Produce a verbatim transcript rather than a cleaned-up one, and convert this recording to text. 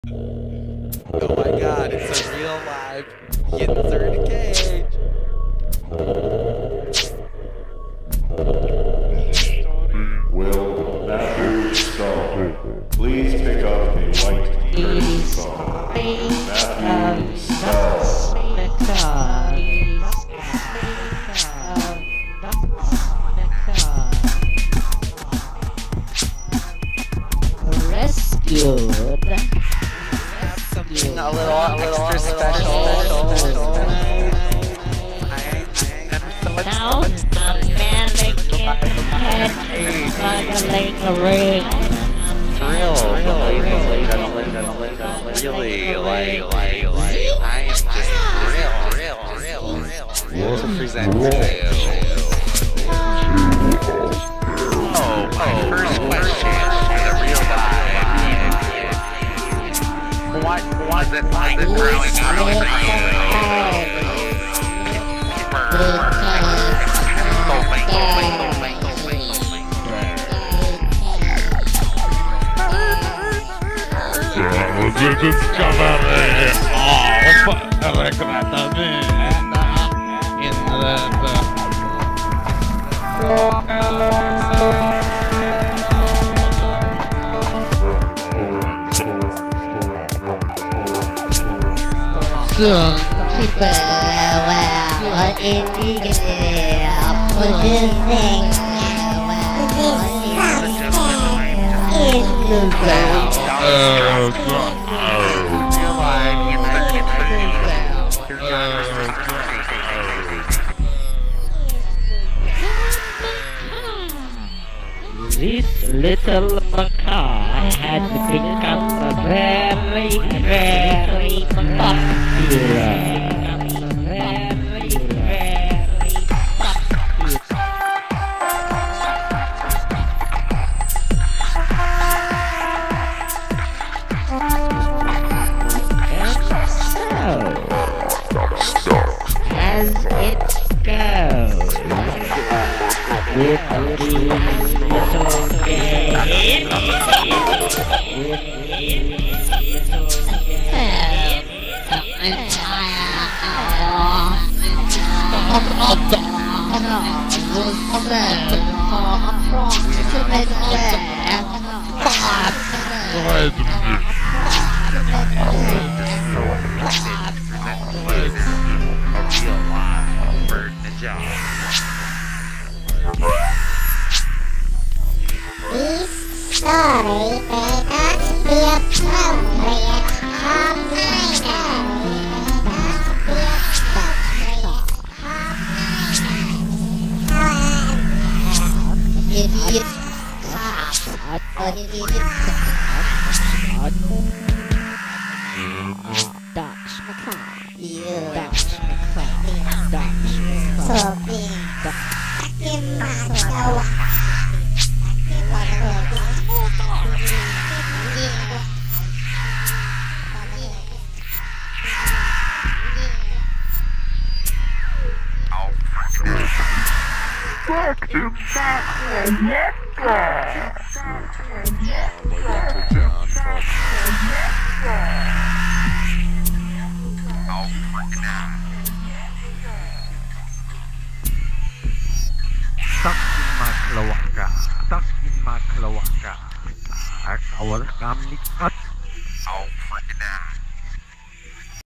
Oh my god, it's a real live Yinzer in a cage. Will Matthew Stone please pick up a white curtain phone? Matthew Stone. Rescued. Something a little, a little extra special. Now, American head smuggling a ring. Real, really, really, like, like, like, I am just real, real, real, real, to present to you. Oh, my first question for the real live. What was it like growing up with you? Just come out there. Oh, look at that in Some people well in the air for this thing in the ground. Oh, God. This little macaw had become very, very popular. Very, very popular. And so, as it goes, with these little games, with these little games, the entire hour of the was spent approximately five This story may not be appropriate for minors. If you but if you Dutch macaw, you Dutch macaw, Dutch macaw. so big, in my soul. Back to back. Stuck in my cloaca, stuck in my cloaca. Our kami cut. Oh, freaking out.